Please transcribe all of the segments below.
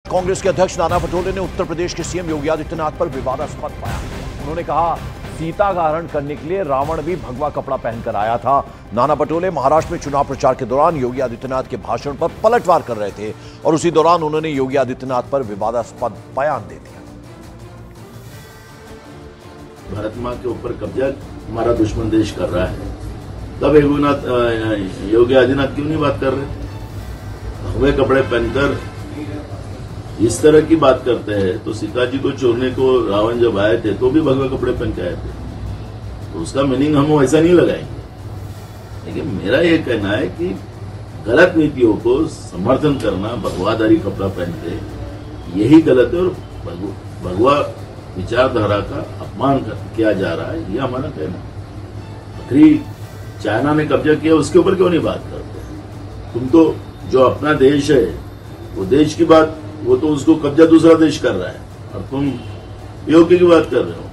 कांग्रेस के अध्यक्ष नाना पटोले ने उत्तर प्रदेश के सीएम योगी आदित्यनाथ पर विवादास्पद बयान दिया। उन्होंने कहा, सीता का हरण करने के लिए रावण भी भगवा कपड़ा पहनकर आया था। नाना पटोले महाराष्ट्र में चुनाव प्रचार के दौरान योगी आदित्यनाथ के भाषण पर पलटवार कर रहे थे और उसी दौरान उन्होंने योगी आदित्यनाथ पर विवादास्पद बयान दे दिया। भारत मां के ऊपर कब्जा हमारा दुश्मन देश कर रहा है, तब योगी आदित्यनाथ क्यों नहीं बात कर रहे? भगवे कपड़े पहनकर इस तरह की बात करते हैं। तो सीता जी को चोरने को रावण जब आए थे तो भी भगवे कपड़े पहन के आए थे, तो उसका मीनिंग हम वैसा नहीं लगाएंगे। लेकिन मेरा ये कहना है कि गलत नीतियों को समर्थन करना, भगवाधारी कपड़ा पहन के, यही गलत है और भगवा विचारधारा का अपमान किया जा रहा है, ये हमारा कहना है। आखिरी चाइना ने कब्जा किया, उसके ऊपर क्यों नहीं बात करते? तुम तो जो अपना देश है वो देश की बात, वो तो उसको कब्जा दूसरा देश कर रहा है और तुम योगी की बात कर रहे हो।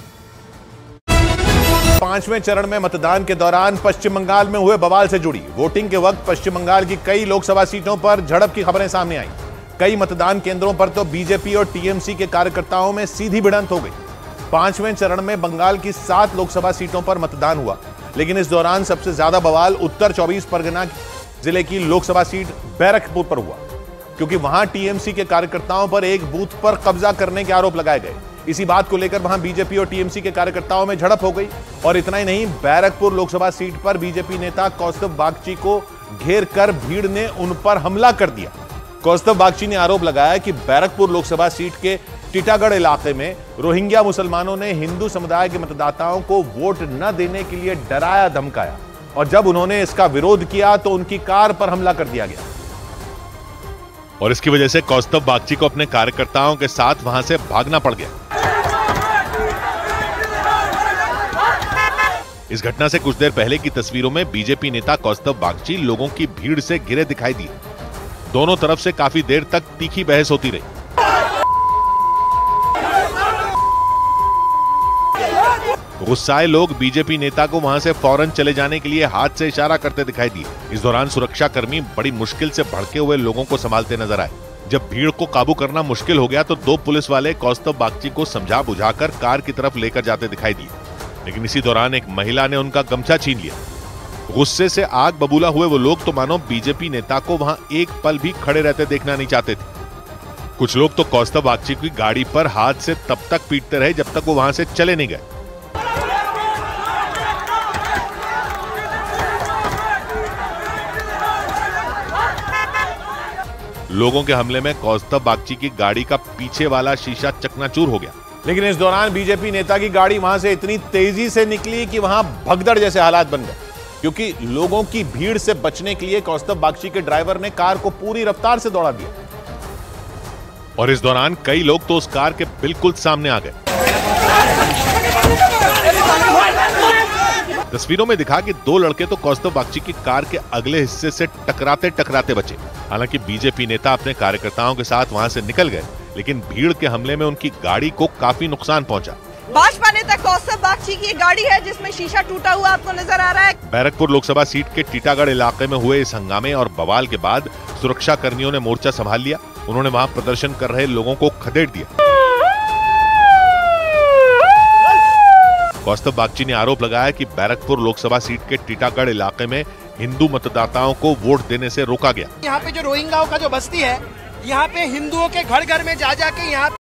5वें चरण में मतदान के दौरान पश्चिम बंगाल में हुए बवाल से जुड़ी वोटिंग के वक्त पश्चिम बंगाल की कई लोकसभा सीटों पर झड़प की खबरें सामने आई। कई मतदान केंद्रों पर तो बीजेपी और टीएमसी के कार्यकर्ताओं में सीधी भिड़ंत हो गई। 5वें चरण में बंगाल की 7 लोकसभा सीटों पर मतदान हुआ, लेकिन इस दौरान सबसे ज्यादा बवाल उत्तर 24 परगना जिले की लोकसभा सीट बैरकपुर पर हुआ, क्योंकि वहां टीएमसी के कार्यकर्ताओं पर एक बूथ पर कब्जा करने के आरोप लगाए गए। इसी बात को लेकर वहां बीजेपी और टीएमसी के कार्यकर्ताओं में झड़प हो गई। और इतना ही नहीं, बैरकपुर लोकसभा सीट पर बीजेपी नेता कौस्तुभ बागची को घेर कर भीड़ ने उन पर हमला कर दिया। कौस्तुभ बागची ने आरोप लगाया कि बैरकपुर लोकसभा सीट के टीटागढ़ इलाके में रोहिंग्या मुसलमानों ने हिंदू समुदाय के मतदाताओं को वोट न देने के लिए डराया धमकाया, और जब उन्होंने इसका विरोध किया तो उनकी कार पर हमला कर दिया गया। और इसकी वजह से कौस्तुभ बागची को अपने कार्यकर्ताओं के साथ वहां से भागना पड़ गया। इस घटना से कुछ देर पहले की तस्वीरों में बीजेपी नेता कौस्तुभ बागची लोगों की भीड़ से घिरे दिखाई दिए। दोनों तरफ से काफी देर तक तीखी बहस होती रही। गुस्साए लोग बीजेपी नेता को वहां से फौरन चले जाने के लिए हाथ से इशारा करते दिखाई दिए। इस दौरान सुरक्षाकर्मी बड़ी मुश्किल से भड़के हुए लोगों को संभालते नजर आए। जब भीड़ को काबू करना मुश्किल हो गया तो 2 पुलिस वाले कौस्तुभ बागची को समझा बुझाकर कार की तरफ लेकर जाते दिखाई दिए, लेकिन इसी दौरान एक महिला ने उनका गमछा छीन लिया। गुस्से से आग बबूला हुए वो लोग तो मानो बीजेपी नेता को वहां एक पल भी खड़े रहते देखना नहीं चाहते थे। कुछ लोग तो कौस्तुभ बागची की गाड़ी पर हाथ से तब तक पीटते रहे जब तक वो वहां से चले नहीं गए। लोगों के हमले में कौस्तुभ बागची की गाड़ी का पीछे वाला शीशा चकनाचूर हो गया, लेकिन इस दौरान बीजेपी नेता की गाड़ी वहां से इतनी तेजी से निकली कि वहां भगदड़ जैसे हालात बन गए, क्योंकि लोगों की भीड़ से बचने के लिए कौस्तुभ बागची के ड्राइवर ने कार को पूरी रफ्तार से दौड़ा दिया। और इस दौरान कई लोग तो उस कार के बिल्कुल सामने आ गए। तस्वीरों में दिखा कि 2 लड़के तो कौस्तुभ बागची की कार के अगले हिस्से से टकराते टकराते बचे। हालांकि बीजेपी नेता अपने कार्यकर्ताओं के साथ वहां से निकल गए, लेकिन भीड़ के हमले में उनकी गाड़ी को काफी नुकसान पहुंचा। भाजपा नेता कौस्तुभ बागची की गाड़ी है जिसमें शीशा टूटा हुआ आपको नजर आ रहा है। बैरकपुर लोकसभा सीट के टीटागढ़ इलाके में हुए इस हंगामे और बवाल के बाद सुरक्षा कर्मियों ने मोर्चा संभाल लिया। उन्होंने वहां प्रदर्शन कर रहे लोगों को खदेड़ दिया। कौस्तुभ बागची ने आरोप लगाया कि बैरकपुर लोकसभा सीट के टीटागढ़ इलाके में हिंदू मतदाताओं को वोट देने से रोका गया। यहाँ पे जो रोहिंग्याओं का जो बस्ती है, यहाँ पे हिंदुओं के घर घर में जा जाके यहाँ